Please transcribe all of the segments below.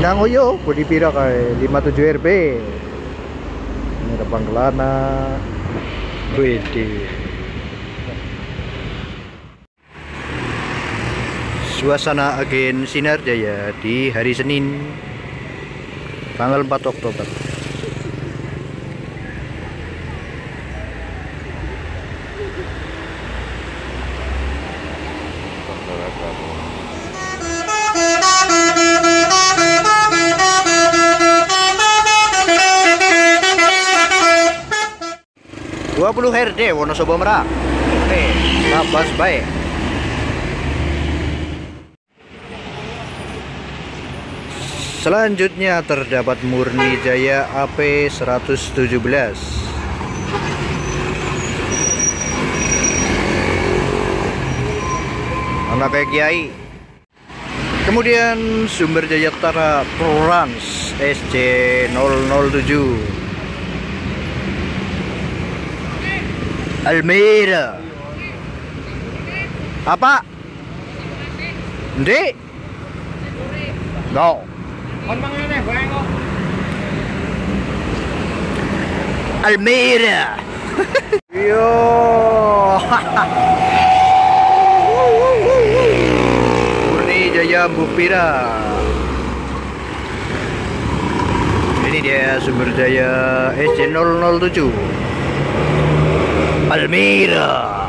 Sinangoyo bodi pira kae 57 RB. Ini ada Pangkelana. Widih. Suasana agen Sinar Jaya di hari Senin tanggal 4 Oktober. Dua HRD Wonosobo Merak. Oke, labas baik. Selanjutnya terdapat Murni Jaya AP 117. Anak kayak Kiai. Kemudian Sumber Jaya Tara Trans SC 007 Almira. Apa? Ndek? No. Almira. Yo. Murni Jaya Bupira. Ini dia Sumber Jaya SC 007 Almira.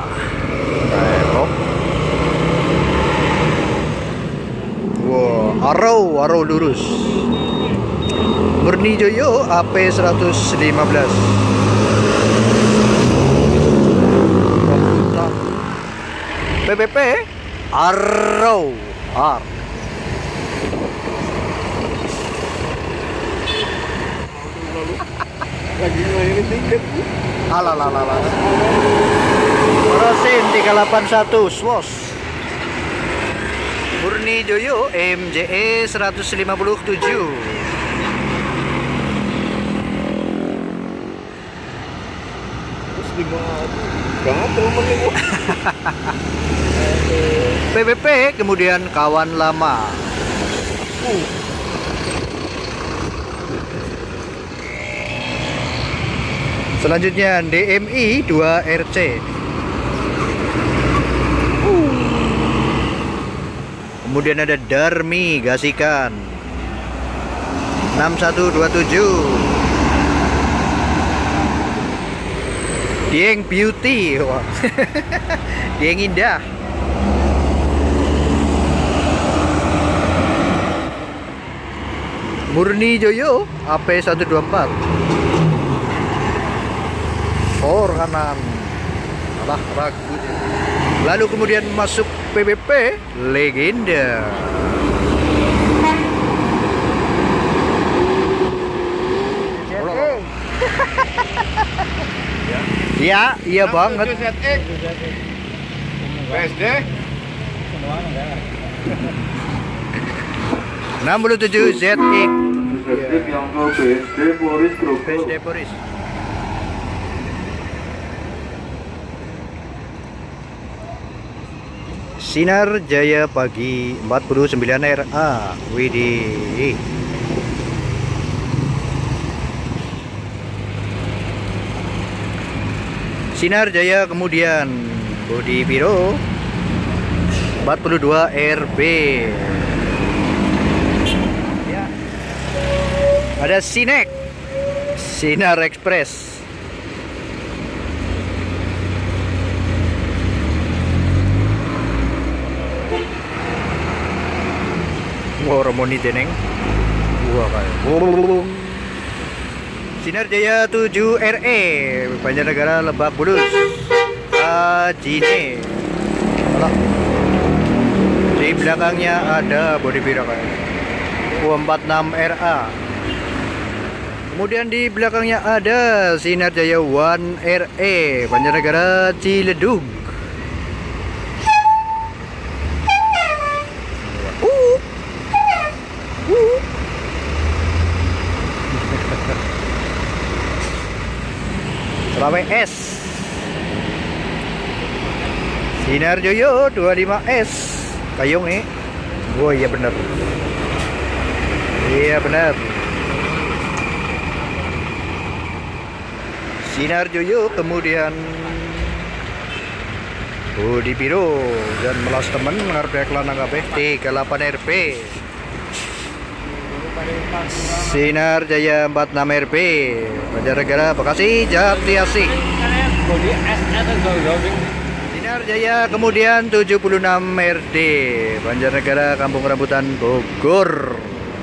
Wow, arrow lurus. Murni Joyo AP 115. PPP arrow R. Lagi mainin tiket. Alalala. Rosin 381 SWOS. Murni Joyo MJE 157. Terus di gatel meneng. PPP kemudian Kawan Lama. Selanjutnya DMI 2RC. Kemudian ada Darmi Gasikan 6127. Dieng Beauty. Wah. Dieng Indah. Murni Joyo AP 124. Kanan. Alah ragu. Lalu kemudian masuk PBP Legenda. Ya, iya banget. PSD 67 ZX. PSD Boris. Sinar Jaya Pagi 49 RA. Widih. Sinar Jaya kemudian bodi biru 42 RB. Ya. Ada Sinek Sinar Express. Wah, Romoni Deneng. Wah, kayak. Sinar Jaya 7 RE Banjarnegara Lebak Bulus. Jine. Di belakangnya ada bodi biru kayak. 46 RA. Kemudian di belakangnya ada Sinar Jaya 1 RE Banjarnegara Ciledug. Rawe S. Sinar Joyo 25S Kayong. Oh iya bener. Iya benar. Sinar Joyo, kemudian Budi Biru dan melas temen ngarep kelanang kabeh 38 RP. Sinar Jaya 46 RP, Banjarnegara Bekasi Jati Asih. Sinar Jaya kemudian 76 RD, Banjarnegara Kampung Rambutan Bogor.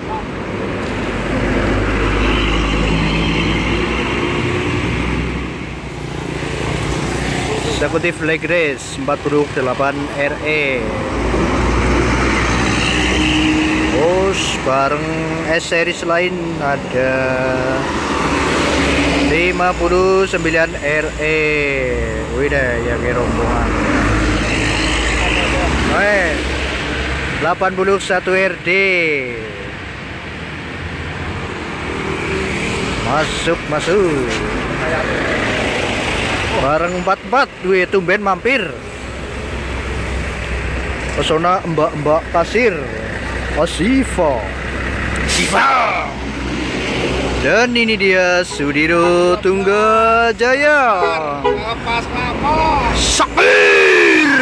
Eksekutif leg race 48 RE. Terus bareng S series lain ada 59 RE. Wih deh yang rombongan. 81 RD. Masuk. Bareng 44 duit tumben mampir. Pesona mbak-mbak kasir. Siva. Dan ini dia Sudiro Tunggajaya. Sakir.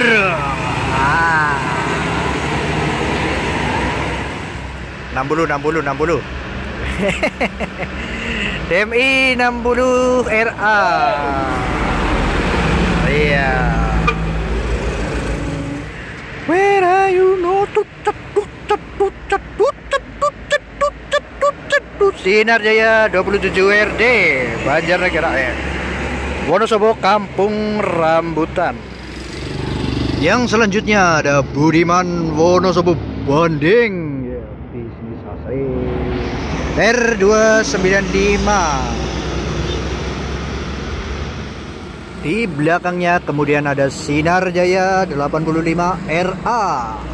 Ah. 60. DMI 60 RA. Iya. Where are you no Sinar Jaya 27 RD Banjarnegara Wonosobo Kampung Rambutan. Yang selanjutnya ada Budiman Wonosobo Banding ya, bisnis asri R295. Di belakangnya kemudian ada Sinar Jaya 85 RA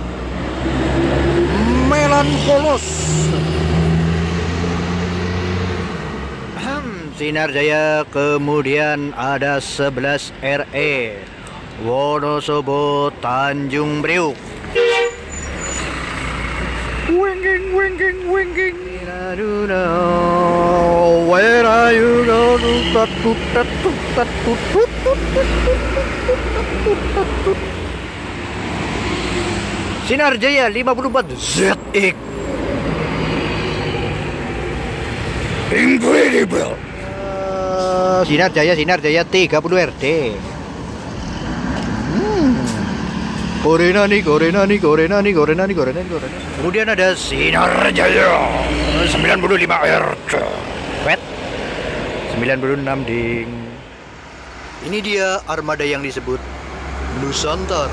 Melankolos. Sinar Jaya kemudian ada 11 RE Wonosobo Tanjung Priuk. Wenging. Where are you Sinar Jaya 54 ZX. Incredible. Sinar Jaya 30 RD. Korenani. Kemudian ada Sinar Jaya 95 RD. Wet 96 ding. Ini dia armada yang disebut Nusantara.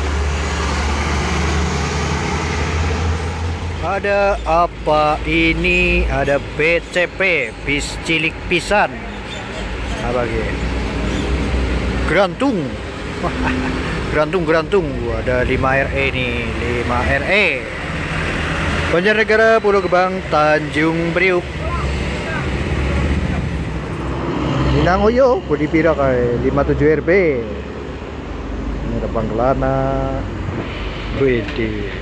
Ada apa ini? Ada BCP, bis cilik pisan. Apa gitu? Gerantung. Gerantung. Ada 5 RE nih, 5 RE. Banjarnegara Pulau Gebang Tanjung Priuk. Minangoyo Budi Pira kayak 57 RB. Ini depan kelana. Wede.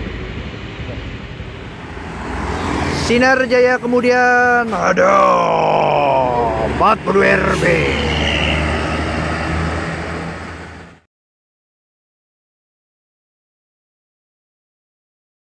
Sinar Jaya kemudian ada 40 RB.